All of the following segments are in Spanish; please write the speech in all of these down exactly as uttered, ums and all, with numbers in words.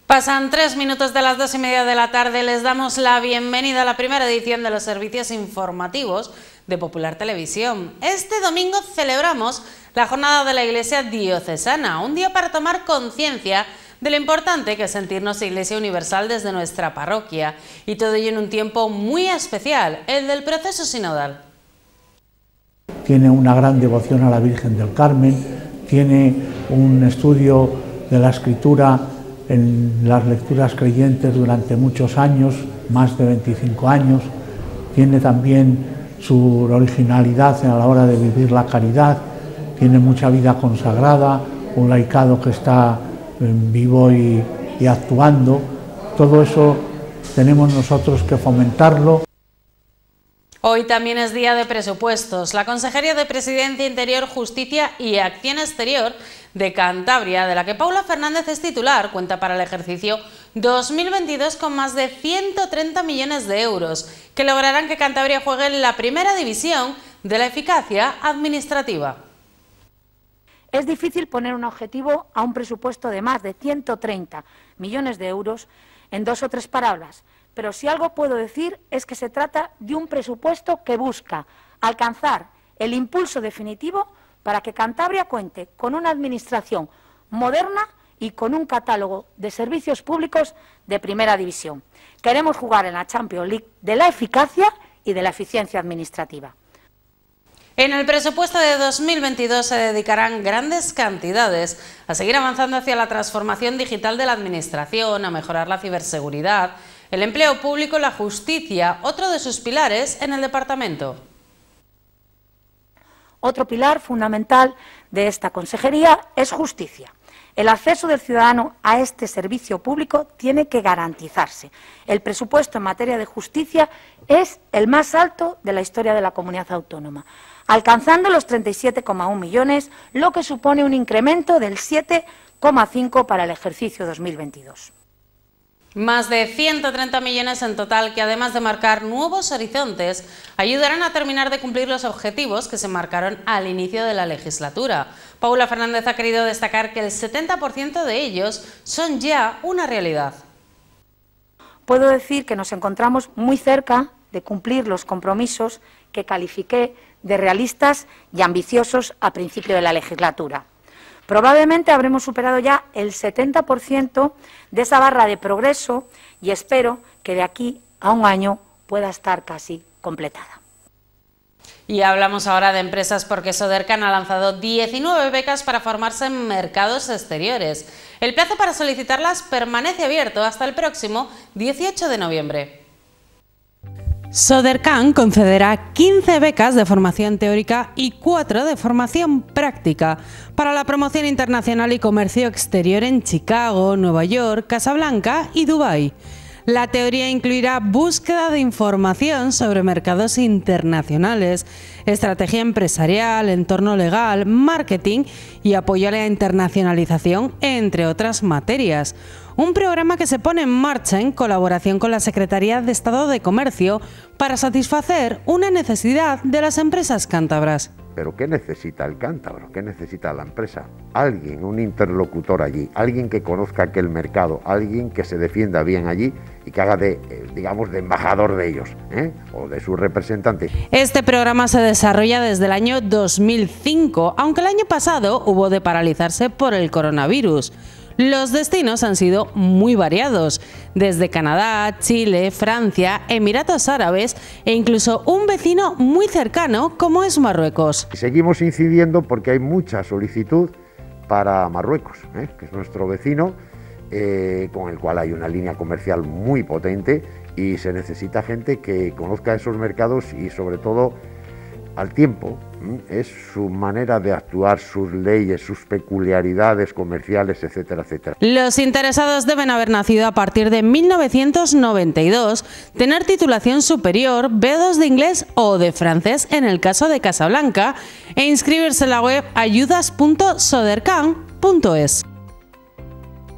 Pasan tres minutos de las dos y media de la tarde. Les damos la bienvenida a la primera edición de los servicios informativos de Popular Televisión. Este domingo celebramos la jornada de la Iglesia Diocesana, un día para tomar conciencia de lo importante que es sentirnos Iglesia Universal desde nuestra parroquia, y todo ello en un tiempo muy especial, el del proceso sinodal. Tiene una gran devoción a la Virgen del Carmen, tiene un estudio de la Escritura en las lecturas creyentes durante muchos años, más de veinticinco años, tiene también su originalidad a la hora de vivir la caridad, tiene mucha vida consagrada, un laicado que está vivo y, y actuando. Todo eso tenemos nosotros que fomentarlo. Hoy también es día de presupuestos. La Consejería de Presidencia, Interior, Justicia y Acción Exterior de Cantabria, de la que Paula Fernández es titular, cuenta para el ejercicio dos mil veintidós con más de ciento treinta millones de euros, que lograrán que Cantabria juegue en la primera división de la eficacia administrativa. Es difícil poner un objetivo a un presupuesto de más de ciento treinta millones de euros en dos o tres palabras, pero si algo puedo decir es que se trata de un presupuesto que busca alcanzar el impulso definitivo para que Cantabria cuente con una administración moderna y con un catálogo de servicios públicos de primera división. Queremos jugar en la Champions League de la eficacia y de la eficiencia administrativa. En el presupuesto de dos mil veintidós se dedicarán grandes cantidades a seguir avanzando hacia la transformación digital de la administración, a mejorar la ciberseguridad, el empleo público y la justicia, otro de sus pilares en el departamento. Otro pilar fundamental de esta consejería es justicia. El acceso del ciudadano a este servicio público tiene que garantizarse. El presupuesto en materia de justicia es el más alto de la historia de la comunidad autónoma, alcanzando los treinta y siete coma uno millones, lo que supone un incremento del siete coma cinco para el ejercicio dos mil veintidós. Más de ciento treinta millones en total que, además de marcar nuevos horizontes, ayudarán a terminar de cumplir los objetivos que se marcaron al inicio de la legislatura. Paula Fernández ha querido destacar que el setenta por ciento de ellos son ya una realidad. Puedo decir que nos encontramos muy cerca de cumplir los compromisos que califiqué de realistas y ambiciosos a principio de la legislatura. Probablemente habremos superado ya el setenta por ciento de esa barra de progreso y espero que de aquí a un año pueda estar casi completada. Y hablamos ahora de empresas, porque Sodercan ha lanzado diecinueve becas para formarse en mercados exteriores. El plazo para solicitarlas permanece abierto hasta el próximo dieciocho de noviembre. Sodercan concederá quince becas de formación teórica y cuatro de formación práctica para la promoción internacional y comercio exterior en Chicago, Nueva York, Casablanca y Dubái. La teoría incluirá búsqueda de información sobre mercados internacionales, estrategia empresarial, entorno legal, marketing y apoyo a la internacionalización, entre otras materias. Un programa que se pone en marcha en colaboración con la Secretaría de Estado de Comercio para satisfacer una necesidad de las empresas cántabras. ¿Pero qué necesita el cántabro? ¿Qué necesita la empresa? Alguien, un interlocutor allí, alguien que conozca aquel mercado, alguien que se defienda bien allí y que haga de, digamos, de embajador de ellos, ¿eh? O de su representante. Este programa se desarrolla desde el año dos mil cinco, aunque el año pasado hubo de paralizarse por el coronavirus. Los destinos han sido muy variados, desde Canadá, Chile, Francia, Emiratos Árabes e incluso un vecino muy cercano como es Marruecos. Seguimos incidiendo porque hay mucha solicitud para Marruecos, ¿eh? Que es nuestro vecino, eh, con el cual hay una línea comercial muy potente y se necesita gente que conozca esos mercados y sobre todo al tiempo. Es su manera de actuar, sus leyes, sus peculiaridades comerciales, etcétera, etcétera. Los interesados deben haber nacido a partir de mil novecientos noventa y dos, tener titulación superior, B dos de inglés o de francés en el caso de Casablanca, e inscribirse en la web ayudas punto sodercan punto es.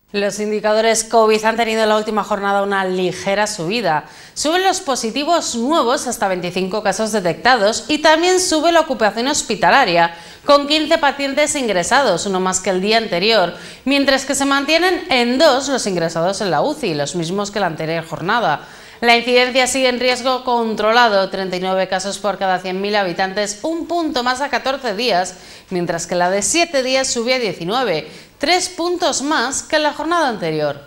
Los indicadores COVID han tenido en la última jornada una ligera subida. Suben los positivos nuevos hasta veinticinco casos detectados y también sube la ocupación hospitalaria, con quince pacientes ingresados, uno más que el día anterior, mientras que se mantienen en dos los ingresados en la U C I, los mismos que la anterior jornada. La incidencia sigue en riesgo controlado, treinta y nueve casos por cada cien mil habitantes, un punto más a catorce días, mientras que la de siete días sube a diecinueve, tres puntos más que en la jornada anterior.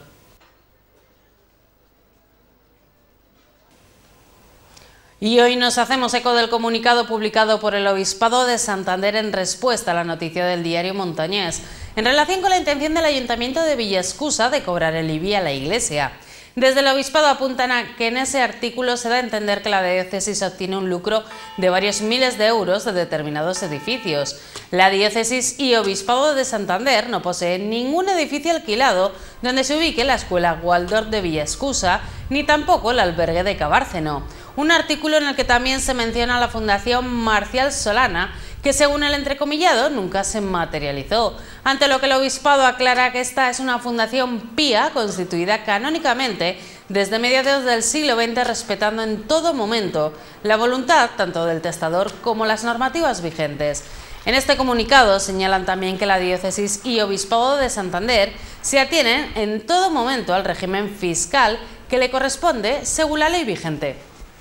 Y hoy nos hacemos eco del comunicado publicado por el Obispado de Santander en respuesta a la noticia del diario Montañés, en relación con la intención del Ayuntamiento de Villaescusa de cobrar el I B I a la Iglesia. Desde el Obispado apuntan a que en ese artículo se da a entender que la diócesis obtiene un lucro de varios miles de euros de determinados edificios. La diócesis y Obispado de Santander no poseen ningún edificio alquilado donde se ubique la escuela Waldorf de Villaescusa, ni tampoco el albergue de Cabárceno. Un artículo en el que también se menciona a la Fundación Marcial Solana, que según el entrecomillado nunca se materializó, ante lo que el Obispado aclara que esta es una fundación pía constituida canónicamente desde mediados del siglo veinte, respetando en todo momento la voluntad tanto del testador como las normativas vigentes. En este comunicado señalan también que la diócesis y Obispado de Santander se atienen en todo momento al régimen fiscal que le corresponde según la ley vigente.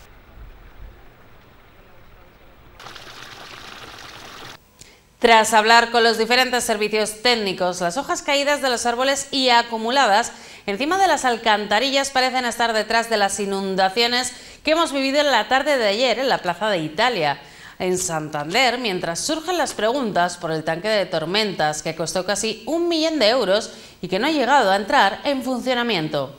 Tras hablar con los diferentes servicios técnicos, las hojas caídas de los árboles y acumuladas encima de las alcantarillas parecen estar detrás de las inundaciones que hemos vivido en la tarde de ayer en la Plaza de Italia, en Santander, mientras surgen las preguntas por el tanque de tormentas que costó casi un millón de euros y que no ha llegado a entrar en funcionamiento.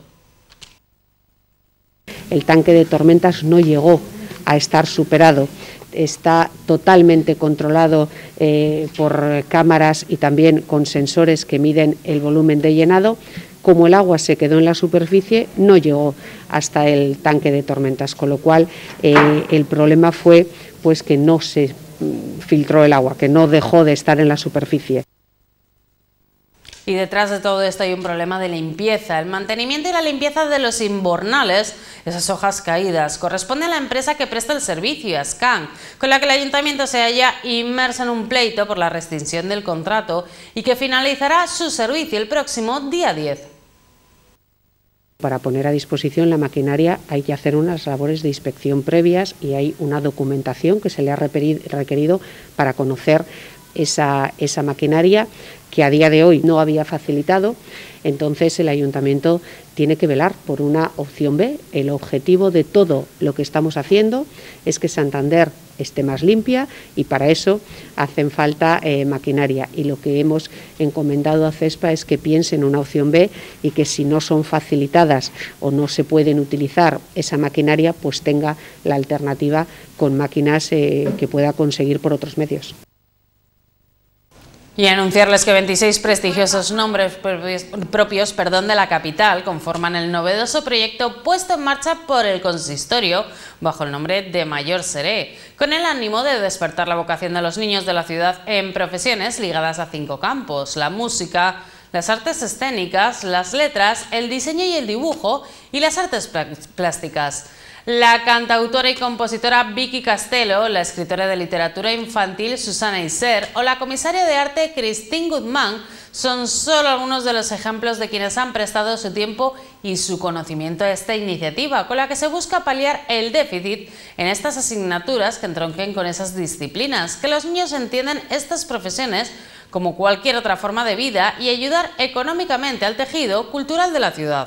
El tanque de tormentas no llegó a estar superado. Está totalmente controlado eh, por cámaras y también con sensores que miden el volumen de llenado. Como el agua se quedó en la superficie, no llegó hasta el tanque de tormentas, con lo cual eh, el problema fue pues que no se filtró el agua, que no dejó de estar en la superficie. Y detrás de todo esto hay un problema de limpieza. El mantenimiento y la limpieza de los invernales, esas hojas caídas, corresponde a la empresa que presta el servicio, a Scan, con la que el ayuntamiento se halla inmerso en un pleito por la rescisión del contrato y que finalizará su servicio el próximo día diez. Para poner a disposición la maquinaria hay que hacer unas labores de inspección previas y hay una documentación que se le ha requerido para conocer esa, esa maquinaria que a día de hoy no había facilitado. Entonces el ayuntamiento tiene que velar por una opción B. El objetivo de todo lo que estamos haciendo es que Santander esté más limpia y para eso hacen falta eh, maquinaria, y lo que hemos encomendado a CESPA es que piense en una opción B y que si no son facilitadas o no se pueden utilizar esa maquinaria, pues tenga la alternativa con máquinas eh, que pueda conseguir por otros medios. Y anunciarles que veintiséis prestigiosos nombres propios, propios perdón, de la capital conforman el novedoso proyecto puesto en marcha por el consistorio bajo el nombre de Mayor Seré, con el ánimo de despertar la vocación de los niños de la ciudad en profesiones ligadas a cinco campos: la música, las artes escénicas, las letras, el diseño y el dibujo y las artes plásticas. La cantautora y compositora Vicky Castelo, la escritora de literatura infantil Susana Iser o la comisaria de arte Christine Guzmán son solo algunos de los ejemplos de quienes han prestado su tiempo y su conocimiento a esta iniciativa, con la que se busca paliar el déficit en estas asignaturas que entronquen con esas disciplinas, que los niños entienden estas profesiones como cualquier otra forma de vida y ayudar económicamente al tejido cultural de la ciudad.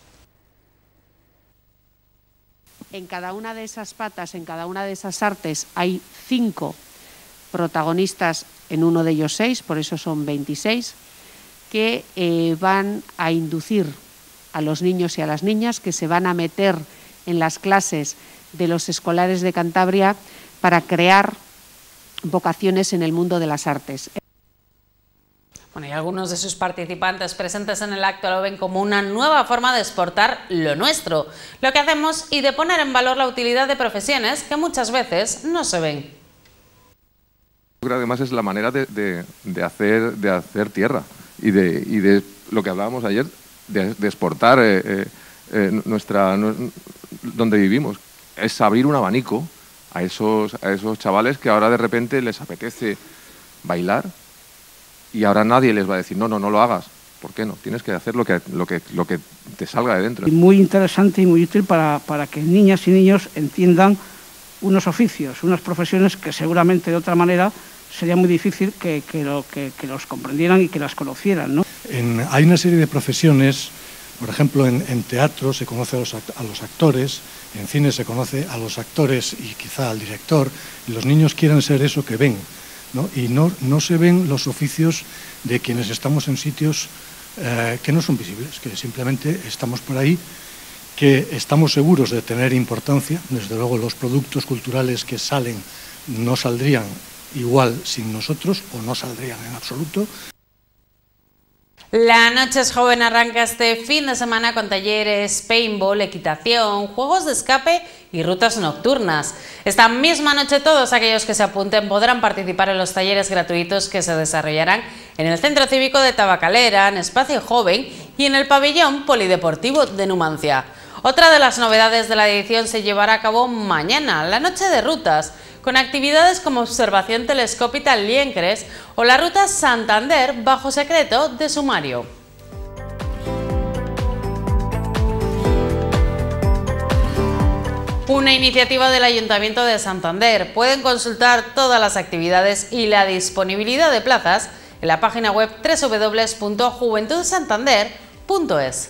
En cada una de esas patas, en cada una de esas artes, hay cinco protagonistas, en uno de ellos seis, por eso son veintiséis, que eh, van a inducir a los niños y a las niñas, que se van a meter en las clases de los escolares de Cantabria para crear vocaciones en el mundo de las artes. Bueno, y algunos de sus participantes presentes en el acto lo ven como una nueva forma de exportar lo nuestro, lo que hacemos, y de poner en valor la utilidad de profesiones que muchas veces no se ven. Creo que además es la manera de, de, de, hacer, de hacer tierra y de, y de lo que hablábamos ayer, de, de exportar eh, eh, eh, nuestra, no, donde vivimos. Es abrir un abanico a esos, a esos chavales que ahora de repente les apetece bailar y ahora nadie les va a decir, no, no, no lo hagas. ¿Por qué no? Tienes que hacer lo que, lo que, lo que te salga de dentro. Muy interesante y muy útil para, para que niñas y niños entiendan unos oficios, unas profesiones que seguramente de otra manera sería muy difícil que, que, lo, que, que los comprendieran y que las conocieran, ¿no? En, hay una serie de profesiones, por ejemplo, en, en teatro se conoce a los, a los actores, en cine se conoce a los actores y quizá al director, y los niños quieren ser eso que ven, ¿no? Y no, no se ven los oficios de quienes estamos en sitios eh, que no son visibles, que simplemente estamos por ahí, que estamos seguros de tener importancia. Desde luego los productos culturales que salen no saldrían igual sin nosotros o no saldrían en absoluto. La Noche es Joven arranca este fin de semana con talleres, paintball, equitación, juegos de escape y rutas nocturnas. Esta misma noche todos aquellos que se apunten podrán participar en los talleres gratuitos que se desarrollarán en el Centro Cívico de Tabacalera, en Espacio Joven y en el Pabellón Polideportivo de Numancia. Otra de las novedades de la edición se llevará a cabo mañana, la Noche de Rutas, con actividades como observación telescópica en Liencres o la Ruta Santander bajo secreto de sumario. Una iniciativa del Ayuntamiento de Santander. Pueden consultar todas las actividades y la disponibilidad de plazas en la página web doble u doble u doble u punto juventud santander punto es.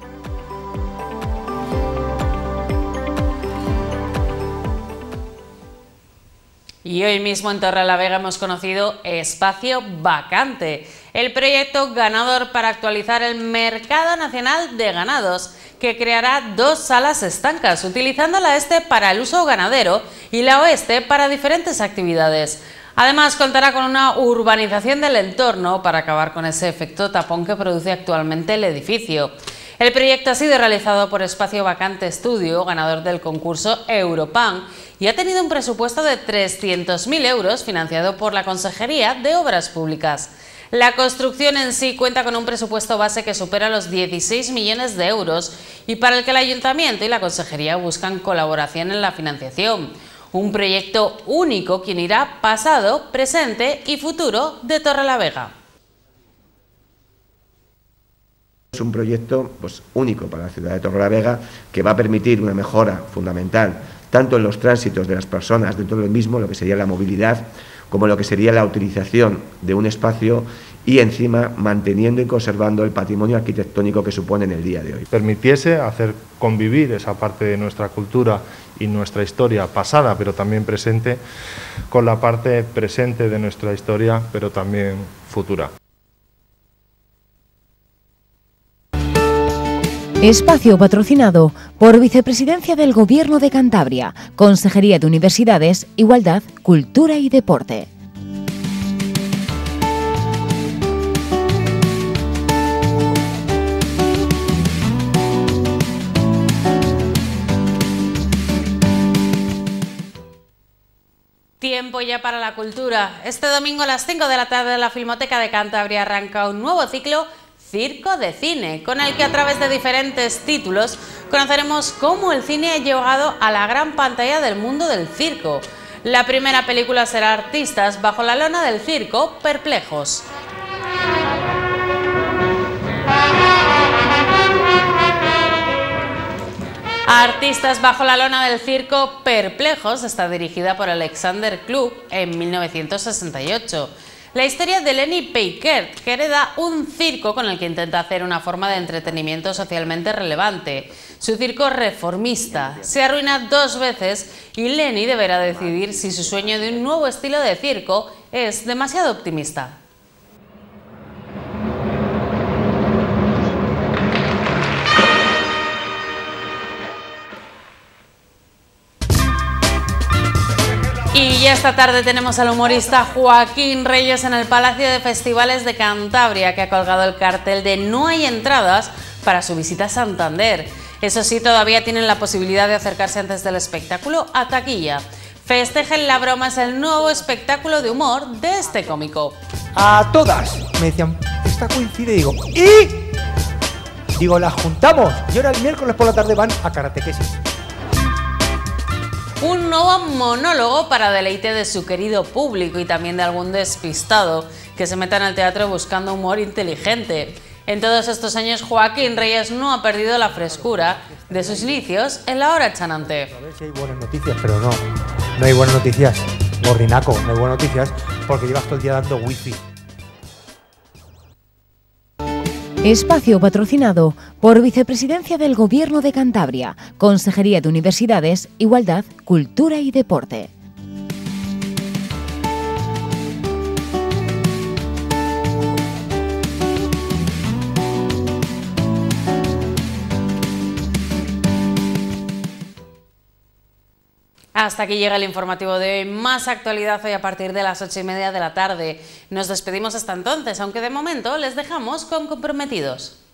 Y hoy mismo en Torrelavega hemos conocido Espacio Vacante, el proyecto ganador para actualizar el mercado nacional de ganados, que creará dos salas estancas, utilizando la este para el uso ganadero y la oeste para diferentes actividades. Además, contará con una urbanización del entorno para acabar con ese efecto tapón que produce actualmente el edificio. El proyecto ha sido realizado por Espacio Vacante Studio, ganador del concurso Europan, y ha tenido un presupuesto de trescientos mil euros financiado por la Consejería de Obras Públicas. La construcción en sí cuenta con un presupuesto base que supera los dieciséis millones de euros y para el que el Ayuntamiento y la Consejería buscan colaboración en la financiación. Un proyecto único que unirá pasado, presente y futuro de Torrelavega. Es un proyecto pues, único para la ciudad de Torrelavega, que va a permitir una mejora fundamental tanto en los tránsitos de las personas dentro del mismo, lo que sería la movilidad, como lo que sería la utilización de un espacio y encima manteniendo y conservando el patrimonio arquitectónico que supone en el día de hoy. Permitiese hacer convivir esa parte de nuestra cultura y nuestra historia pasada, pero también presente, con la parte presente de nuestra historia, pero también futura. Espacio patrocinado por Vicepresidencia del Gobierno de Cantabria, Consejería de Universidades, Igualdad, Cultura y Deporte. Tiempo ya para la cultura. Este domingo a las cinco de la tarde en la Filmoteca de Cantabria arranca un nuevo ciclo, Circo de Cine, con el que a través de diferentes títulos conoceremos cómo el cine ha llegado a la gran pantalla del mundo del circo. La primera película será Artistas bajo la lona del circo, perplejos. Artistas bajo la lona del circo, perplejos está dirigida por Alexander Klug en mil novecientos sesenta y ocho. La historia de Lenny Peikert, que hereda un circo con el que intenta hacer una forma de entretenimiento socialmente relevante. Su circo reformista se arruina dos veces y Lenny deberá decidir si su sueño de un nuevo estilo de circo es demasiado optimista. Y ya esta tarde tenemos al humorista Joaquín Reyes en el Palacio de Festivales de Cantabria, que ha colgado el cartel de no hay entradas para su visita a Santander. Eso sí, todavía tienen la posibilidad de acercarse antes del espectáculo a taquilla. Festejen la broma es el nuevo espectáculo de humor de este cómico. A todas me decían, esta coincide, y digo, ¿y? Digo, las juntamos y ahora el miércoles por la tarde van a karatequesis. Un nuevo monólogo para deleite de su querido público y también de algún despistado que se meta en el teatro buscando humor inteligente. En todos estos años, Joaquín Reyes no ha perdido la frescura de sus inicios en La Hora Chanante. A ver si hay buenas noticias, pero no, no hay buenas noticias. Gordinaco, no hay buenas noticias porque llevas todo el día dando wifi. Espacio patrocinado por Vicepresidencia del Gobierno de Cantabria, Consejería de Universidades, Igualdad, Cultura y Deporte. Hasta aquí llega el informativo de hoy. Más actualidad hoy a partir de las ocho y media de la tarde. Nos despedimos hasta entonces, aunque de momento les dejamos con Comprometidos.